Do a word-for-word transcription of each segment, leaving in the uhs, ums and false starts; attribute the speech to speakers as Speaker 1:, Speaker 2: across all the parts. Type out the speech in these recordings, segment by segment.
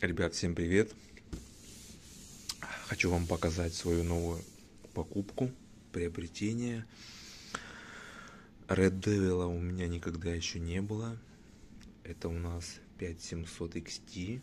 Speaker 1: Ребят, всем привет! Хочу вам показать свою новую покупку, приобретение. Red Devil у меня никогда еще не было. Это у нас пять семьсот икс ти.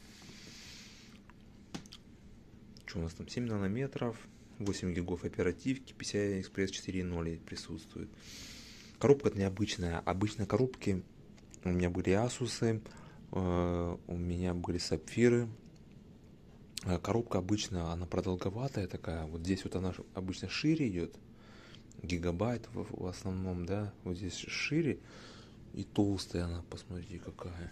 Speaker 1: Что у нас там? семь нанометров, восемь гигов оперативки, пи си ай Express четыре ноль присутствует. Коробка необычная. Обычно коробки у меня были Asus, у меня были сапфиры. Коробка обычно, она продолговатая такая. Вот здесь вот она обычно шире идет. Гигабайт в, в основном, да. Вот здесь шире. И толстая она, посмотрите, какая.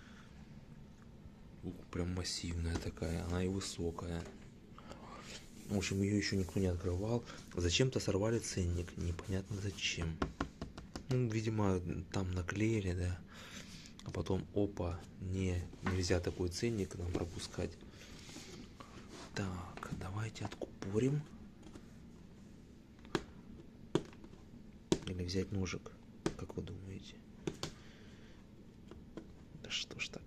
Speaker 1: Ух, прям массивная такая. Она и высокая. В общем, ее еще никто не открывал. Зачем-то сорвали ценник. Непонятно зачем. Ну, видимо, там наклеили, да. А потом, опа, не, нельзя такой ценник нам пропускать. Так, давайте откупорим. Или взять ножик, как вы думаете? Да что ж так?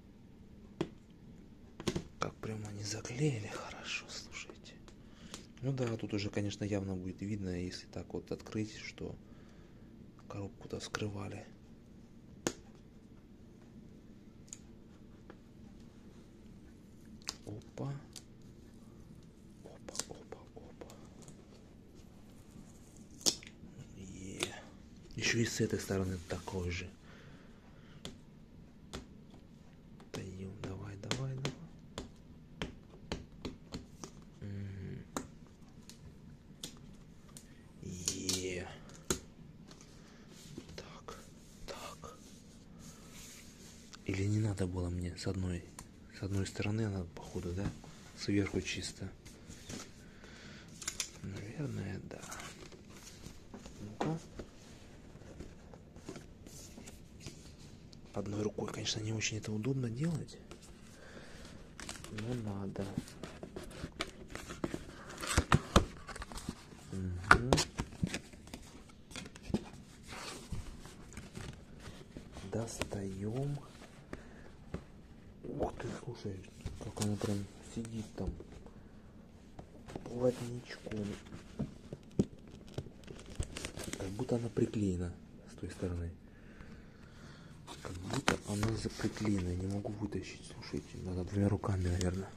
Speaker 1: Как прямо они заклеили хорошо, слушайте. Ну да, тут уже, конечно, явно будет видно, если так вот открыть, что коробку-то вскрывали. Опа. Опа, опа, опа. Е. Еще и с этой стороны такой же. Даем, давай, давай, давай. Е. Так, так. Или не надо было мне с одной, с одной стороны она, походу, да? Сверху чисто. Наверное, да. Ну-ка. Одной рукой, конечно, не очень это удобно делать. Но надо. Угу. Достаем. Ух ты, слушай, как она прям сидит там плотничком. Как будто она приклеена с той стороны. Как будто она заприклеена. Не могу вытащить. Слушайте, надо двумя руками, наверное.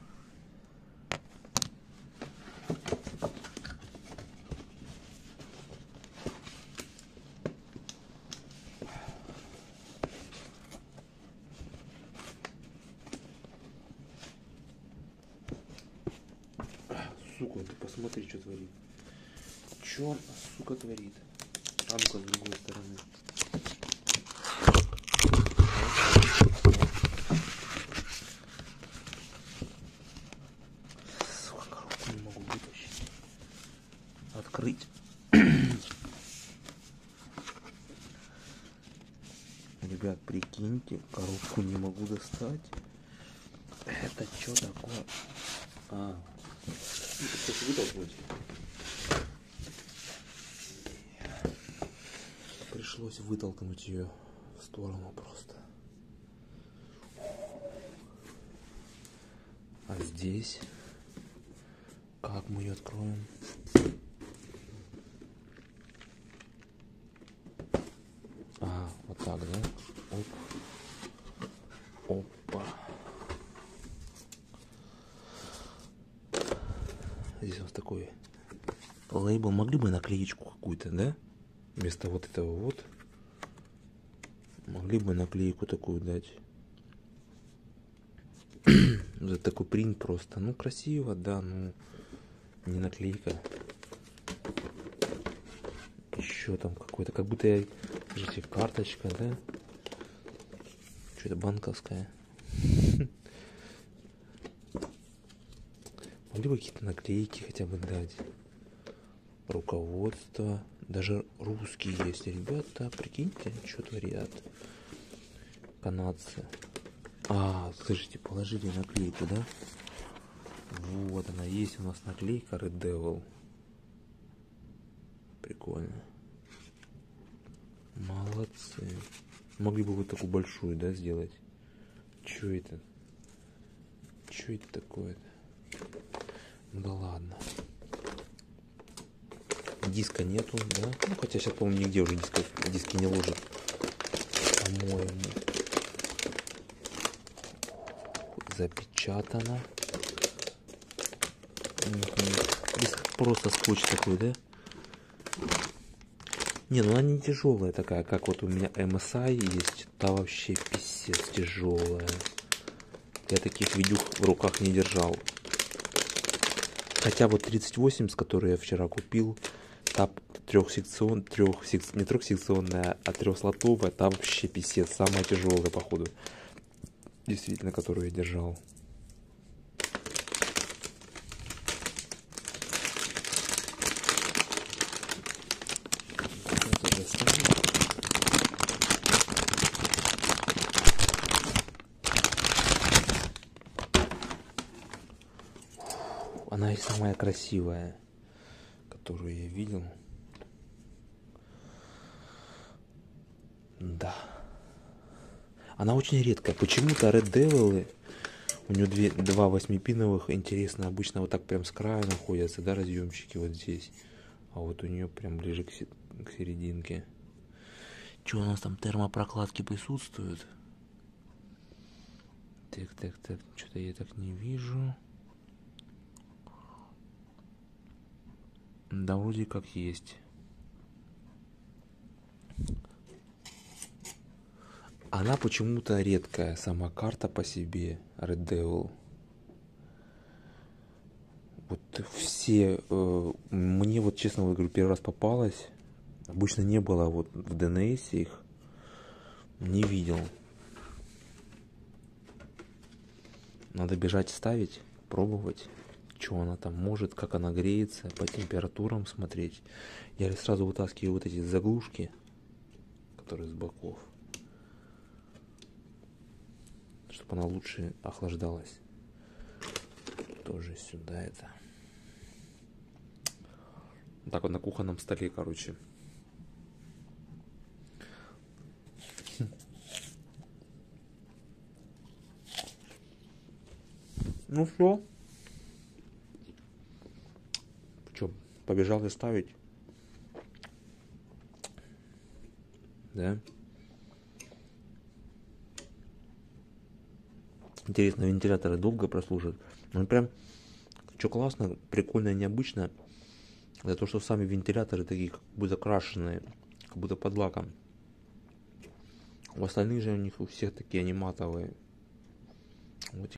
Speaker 1: Сука, ты посмотри, что творит. Что, сука, творит? А ну-ка, с другой стороны. Сука, коробку не могу вытащить. Открыть. Ребят, прикиньте, коробку не могу достать. Это что такое? А, сейчас вытолкнуть. Пришлось вытолкнуть ее в сторону просто. А здесь как мы ее откроем? А, вот так, да? Оп. Опа. Здесь вот такой лейбл. Могли бы наклеечку какую-то, да? Вместо вот этого вот. Могли бы наклейку такую дать. За такой принт просто. Ну, красиво, да, ну не наклейка. Еще там какой-то, как будто я, видите, карточка, да? Что-то банковская. Могли бы какие-то наклейки хотя бы дать. Руководство. Даже русские есть, ребята. Прикиньте, что творят. Канадцы. А, слышите, положили наклейку, да? Вот она есть у нас наклейка Red Devil. Прикольно. Молодцы. Могли бы вот такую большую, да, сделать? Что это? что это такое? Да ладно. Диска нету, да? Ну, хотя сейчас, по-моему, нигде уже дисков, диски не ложат. По-моему. Запечатано. Угу. Здесь просто скотч такой, да? Не, ну она не тяжелая такая, как вот у меня эм эс ай есть. Та вообще писец тяжелая. Я таких видюх в руках не держал. Хотя вот тридцать восемь, с которой я вчера купил, та трехсекцион, трех, не трехсекционная, а трехслотовая, та вообще писец, самая тяжелая, походу. Действительно, которую я держал. Она и самая красивая, которую я видел. Да. Она очень редкая. Почему-то Red Devil, у нее две, два восьмипиновых, интересно, обычно вот так прям с краю находятся, да, разъемчики вот здесь. А вот у нее прям ближе к, к серединке. Что у нас там, термопрокладки присутствуют? Так, так, так, что-то я так не вижу. Да, вроде как есть. Она почему-то редкая, сама карта по себе, Red Devil. Вот все, э, мне вот честно говорю, первый раз попалась. Обычно не было вот в ди эн эс их. Не видел. Надо бежать ставить, пробовать, что она там может, как она греется, по температурам смотреть. Я сразу вытаскиваю вот эти заглушки, которые с боков, чтобы она лучше охлаждалась. Тоже сюда это. Так вот на кухонном столе, короче. Ну все. Что, побежал и ставить? Да? Интересно, вентиляторы долго прослужат. Ну прям, что классно, прикольно, необычно. Это то, что сами вентиляторы такие, как будто крашеные, как будто под лаком. У остальных же у них у всех такие аниматовые. Вот